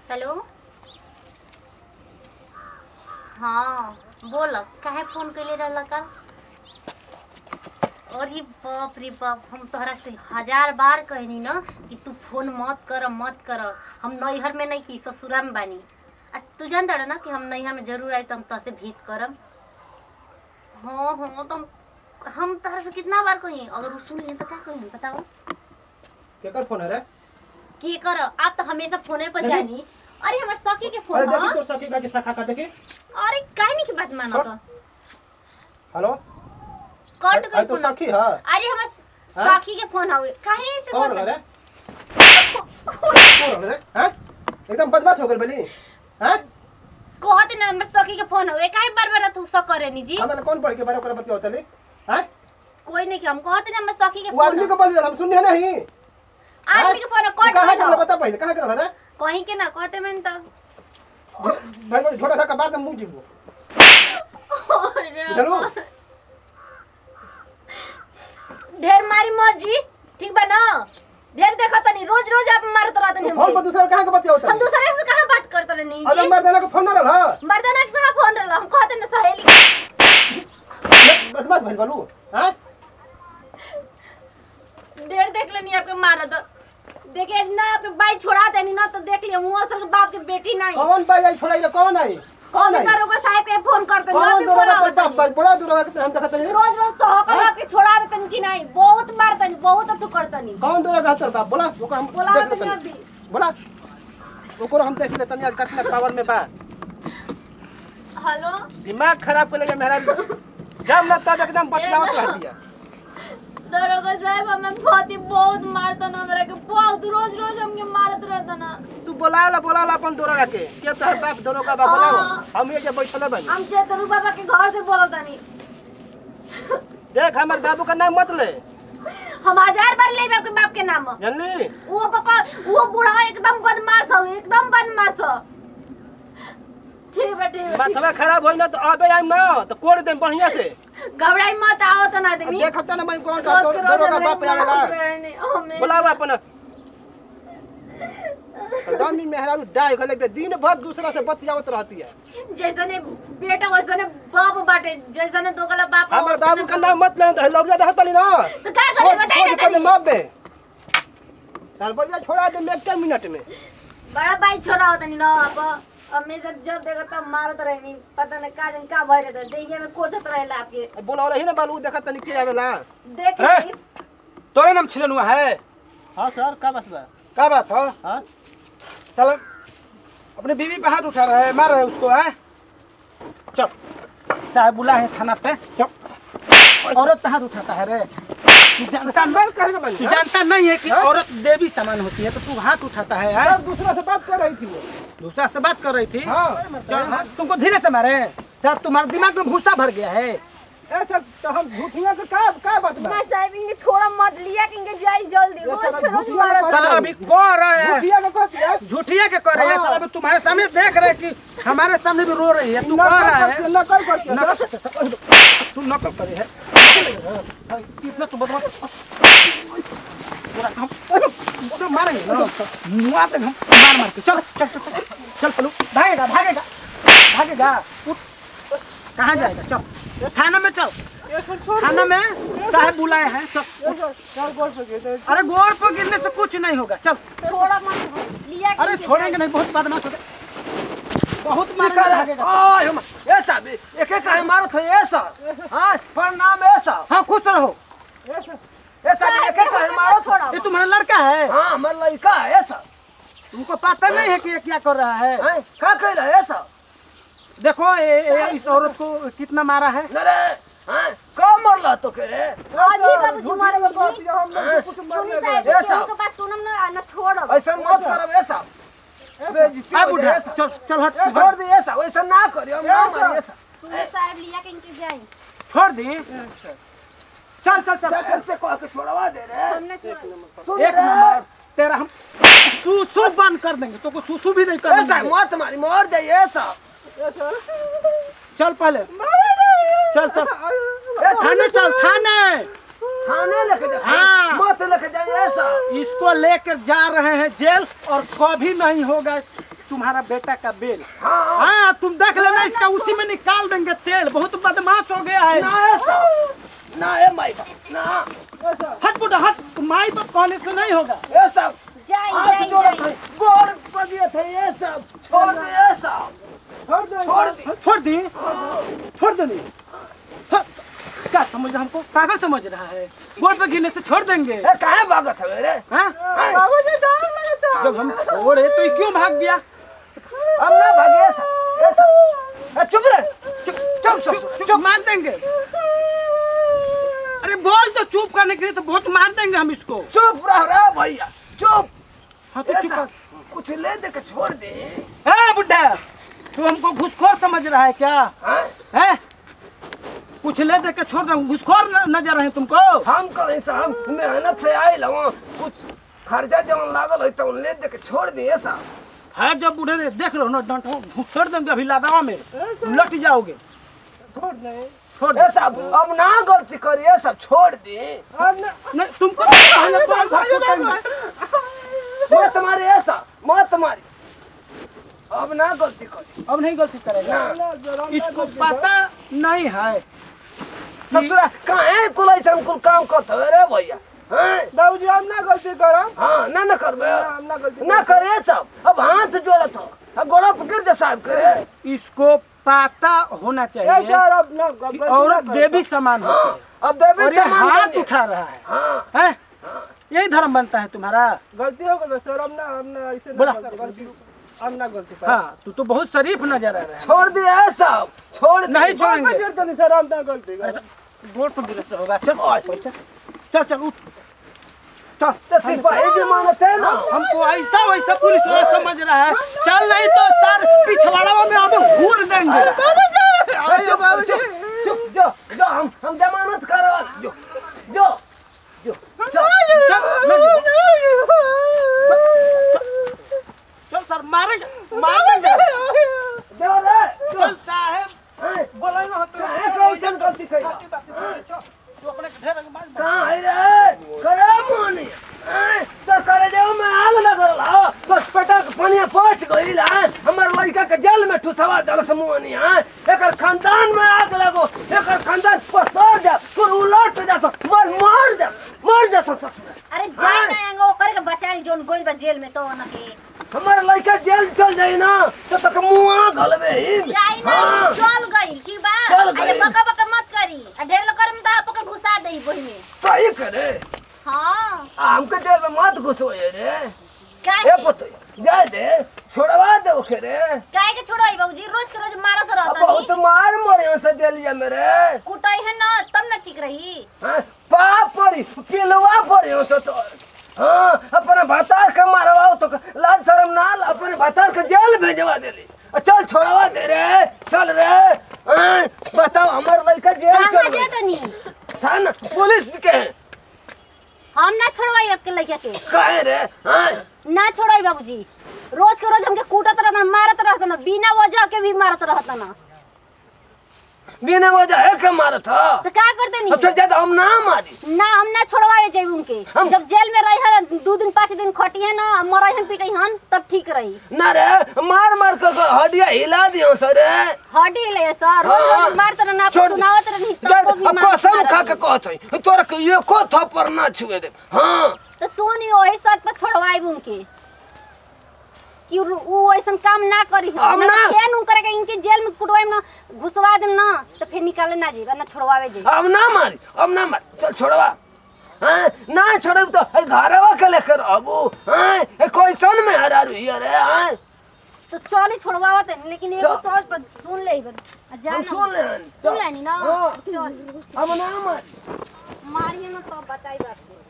Hello. हाँ बोल, काहे फोन कैले रहल कल? अरे बाप रे बाप, हम तोहरा से 1000 बार कहनी ना कि तू फोन मत कर मत कर। हम नैहर में नहीं की, ससुरा में बानी। तू जानता रहा ना कि हम नैहर में जरूर आई तो हम तोहसे भेंट करब। हाँ हाँ, तो हम तोहरा से कितना बार कही, अगर वो सुन लिए तो क्या कही बताओ? केकर फोन है रे? की कर, आप तो हमेशा फोने पर जानी। अरे हमार सखी के फोन। अरे देखी तो सखी का के सखा का देखी। अरे काहे नहीं की बात मानो तो? हेलो कट आई तो सखी है। अरे हमार सखी के फोन आवे, काहे से कौन बोल रे? कौन रे? हैं? एकदम बदमाश हो गइल बली। हैं? कहत ना हमर सखी के फोन आवे, काहे बार-बार तू सब करे नी जी? हमें कौन पढ़ के बारे ओकरा बतिया होतली? हैं? कोई नहीं कि हम कहत ना हमर सखी के वो आदमी फोन। को बोल हम सुनने नहीं। आदमी के फोन कट कहां के कर बता पहले कहां के रहा रे? कहीं के ना कहते में तो। भाई वो छोटा सा कबाड़ में मुंह जीवो। अरे चलो ढेर मारी मत जी, ठीक बा ना? ढेर देखा तनी, रोज-रोज आप मारत रहत नहीं। फोन पर दूसरा कहां के बतिया होतली? हम दूसरे से कहां बात करत रहनी जी? अरे मर्दाना को फोन ना रहला। मर्दाना के कहां फोन रहला? हम कहते ना सहेली। बदमाश भइल बालू। हैं? ढेर देख लेनी आपके मारत। देखिए ना आपके बाई छोड़ा देनी ना तो देख लियो, मुंह असल बाप के बेटी नहीं। कौन भाई आई छोड़ाई कौन आई? कौन करोगे साहब पे फोन करते नहीं? कौन आप दूर बोला का बाप बड़ा दूर का हम देखत नहीं। रोज-रोज सहकर आपके छोड़ा देतन कि नहीं? बहुत मारतनी, बहुत तू करतनी। कौन दूर का हतर बाप बोला ओको हम बोला देख तो लेतनी। अभी। बोला ओको हम देख लेतनी आज कितना पावर में बा। हेलो, दिमाग खराब कर लेगा मेरा। जब ना तब एकदम बतियावत रहती है। दरोगा साहब हमें बहुत मारतन, हमरा के बहुत रोज-रोज हमके मारत रहतन। तू बोला ला अपन दोरा के के तोहर बाप दोरो का बाप बोलाओ। हम ये जे बैठले बनी। हम चेतरू बाबा के घर से बोलतनी। देख हमर बाबू का नाम मत ले। हम 1000 बार लेब आपके बाप के नाम। जानली? वो पापा, वो बूढ़ा एकदम बदमाश हो, एकदम बदमाश हो। ठीक बेटे, माथवा खराब होई ना तो अबे आई ना तो कोड़ दे बढ़िया से। घबराई मत, आओ तो ना आदमी। देखत ना मैं कौन दोरो का बाप आवेला। बोलाओ अपन दामी मेहरारू डाय गले पे दिन भर दूसरा से बतियावत रहती है। जैसने बेटा वैसने बाप बाटे, जैसने दोगला बाप। हमर बाबू का नाम मत ले तो लौला रहतली ना। तो का करे बताई ना तनी? माप बे तार बलिया छोड़ा दे में 1 मिनट में। बड़ा भाई छोड़ा होता नहीं ना आप। हमेशा जब देखो तब मारत रहनी, पता नहीं का जन का भय रहता, देखिए में कोचत रहेला आपके। बोलावला ही ना बालू देखत तनी के आवेला। देख हैं? ली। तोरे नाम छिलन हुआ है? हां सर का बात बा? का बात हो? हां चल अपने बीवी पे हाथ उठा रहा है, मार रहा है उसको है। चुप साहब बुला है थाना पे। चुप औरत पे हाथ उठाता है रे। तू जानता नहीं है कि औरत देवी समान होती है तो तू हाथ उठाता है? दूसरा से बात कर रही थी वो। दूसरा से बात कर रही थी? हाँ। तुमको धीरे से मारे साहब, तुम्हारे दिमाग में भूसा भर गया है। ऐसा तो हम झूठिया के का बात बा? मैं साहब इनके छोड़ा मत लिया कि इनके जाई जल्दी, रोज पे रोज मारत। साला अभी कह रहे हैं झूठिया के कह दिया। झूठिया के कह रहे हैं साला, अभी तुम्हारे सामने देख रहे कि हमारे सामने भी रो रही है। तू कह रहा है नकल करके। तू नकल करे है कितना तू बदमाश। हम मारेंगे ना मुआ तक हम मार के। चल चल चल चल चलो भागेगा भागेगा भागेगा। कहाँ जाएगा? चल थाना में चल। थाना में साहब बुलाए हैं सब। अरे गोड़ पर गिरने से कुछ नहीं होगा। चल छोड़ा मत लिया। अरे छोड़ेंगे नहीं, बहुत बदमाश हो गए, बहुत मारेंगे। ऐसा भी एक एक मारो थे ऐसा। हाँ प्रणाम ऐसा। हाँ खुश रहो ऐसा एक एक मारो। छोड़ा ये तुम्हारा लड़का है? हाँ हमारा लड़का है ऐसा। तुमको पता नहीं है कि ये क्या कर रहा है? क्या कर रहा है ऐसा? देखो इस औरत को कितना मारा है। कब मरला तो कह रहे? बाबूजी मारे बाबूजी। सुनी साहब उनके बात सुनम ना छोड़ो। ऐसा मत करो ऐसा। चल चल हट छोड़ दे ऐसा। वैसा ना करियो, हम ना मारिए ऐसा। सुनी साहब लिया के इनके जाई। छोड़ दी। चल चल चल ऐसे कह के छोड़वा दे रे। हमने छोड़ा। एक नंबर तेरा हम सूसू बंद कर देंगे, तो को सूसू भी नहीं कर देंगे। मत मारी मर जाइए ऐसा। चल पहले चल चल थाने चल। थाने लेके जा। हाँ मत लेके जाइए ऐसा। इसको लेकर जा रहे हैं जेल और कभी नहीं होगा तुम्हारा बेटा का बेल। हाँ तुम देख लेना, इसका उसी में निकाल देंगे तेल। बहुत बदमाश हो गया है। ना ए माई बाप ना हट बुढ़ा हट, माई बाप कहने से नहीं होगा। ये सब जाई हाथ जाई जोड़ा जाई। था, गोड़ पगिया था, ये सब छोड़ दे, ये सब छोड़ दी छोड़ दी, छोड़ देनी। हाँ, क्या समझ रहा, हमको पागल समझ रहा है? गोड़ पे गिरने से छोड़ देंगे? ए काहे भागत है रे? हाँ? बाबूजी डर लगता। जब हम छोड़े तो ये क्यों भाग गया? हम ना भागे, ये सब चुप रहे, चुप मार देंगे। अरे बोल तो चुप करने के लिए, तो बहुत मार देंगे हम इसको। चुप रह भैया, चुप। हाँ तो चुप। कुछ ले दे के छोड़ दे। हाँ बुड्ढा, तू हमको घुसखोर समझ रहा है क्या? है कुछ ले दे के छोड़ दे, घुसखोर नजर रहे तुमको? हम कहीं से हम मेहनत से आए लगा, कुछ खर्चा जब लागल है तो ले दे के छोड़ दिए साहब। है जब बूढ़े ने देख लो ना, डांट छोड़ देंगे अभी लादावा में लट जाओगे। छोड़ दे, छोड़ दे साहब, अब ना गलती करिए सब, छोड़ दे। नहीं तुमको मैं तुम्हारी ऐसा मैं तुम्हारी, अब ना गलती करी, अब नहीं गलती करेगा। इसको पता नहीं है ससुरा काहे कुल ऐसा कुल काम करते रे भैया। बाबूजी हम ना गलती करब। हाँ ना करबे, हम ना गलती ना करे सब। अब हाथ जोड़त हो, गोड़ा पकड़ दे साहब करे। इसको पता होना चाहिए कि औरत देवी समान होती है। अब देवी समान हाथ उठा रहा है। हैं? यही धर्म बनता है तुम्हारा? गलती हो गई सर, हम ना ऐसे बोला हम ना गलती। हाँ तू तो बहुत शरीफ नजर आ रहा है। छोड़ दिया सब, छोड़ नहीं छोड़ेंगे सर, हम ना गलती। बोर्ड पर गिरफ्तार होगा। चल चल उठ, चल सिपाही की मानते है ना। हमको ऐसा वैसा पुलिस वाला समझ रहा है। चल नहीं तो सर पिछवाड़ा में हमें घूर देंगे। चुप जो हम जमानत करवा जो जो जो चल सर मारेंगे, मारेंगे। चल साहब बोले ना तो कैसे गलती करेगा? तू अपने ढेर मार। कहाँ है रे? करे मोनी तो करे जो मैं आग लगल हा, बस पटक पनिया पहुंच गई है। हमार लड़का के जेल में ठुसवा दल समूहनी है। एकर खानदान में आग लगो, एकर खानदान पसर जा, तू उलट जा, तो मार जा सब। अरे जाई ना एंगो ओकर के बचाई जोन गोइल बा जेल में तो ना के। हमार लड़का जेल चल जाई ना तो तक मुआ गलबे ही। जाई ना चल गई की बात। अरे बका बका मत करी, आ ढेर लोग करम दा पकड़ घुसा देई बही में। सही करे। हां हमके जेल में मत घुसो रे। काहे? ए पुत जाए दे, छोड़वा दे ओके रे। काहे के छोड़वाई बाबूजी? रोज के रोज मारत रहता बहुत मार मरे से जेलिया मेरे। कुटाई है ना तब ना ठीक रही। पाप परी पिलवा परी हो तो। हाँ अपने भतार के मारवाओ तो लाज शर्म ना, अपने भतार के जेल भेजवा देली। चल छोड़वा दे रे, चल रे। बताओ हमार लड़का जेल चल गई था ना, पुलिस के। हम ना छोड़वाई आपके लड़का के। काहे रे? ना छोड़वाई बाबूजी, रोज के रोज हमके कूटत रहता, मारत रहता ना, बिना वजह के भी मारत रहता ना। बिना वजह है के मारत था तो क्या करते नहीं? अच्छा ज्यादा हम ना मारी ना, हम ना छोड़वाए जाए उनके। जब जेल में रही है 2 दिन 5 दिन खटी है ना, मरई हम पिटई हन तब ठीक रही ना रे। मार मार कर हड्डियां हिला दियो सर। हड्डी ले सर, रोज मारत ना, सुनावत नहीं तब भी अब कसम खा के कहत हई तोरा के एको थप्पड़ ना छुए दे। हां तो सोनी वही शर्त पर छोड़वाए उनके कि वो ऐसा काम ना करी। हम ना केन उ करे के इनके जेल में कुटवाए ना, घुसवा देम ना तो फिर निकाले ना जी, ना छोड़वावे जी। अब ना मारी, अब ना मार, चल छोड़वा। हां ना छोड़ब तो घरवा के लेकर अबू। हां कोई सन में हरा रही है रे। हां तो चल ही छोड़वावत है, लेकिन एगो सोच पर सुन ले जाना, सुन लेनी ना। चल अब ना मार, मारिए ना तो बताई बात।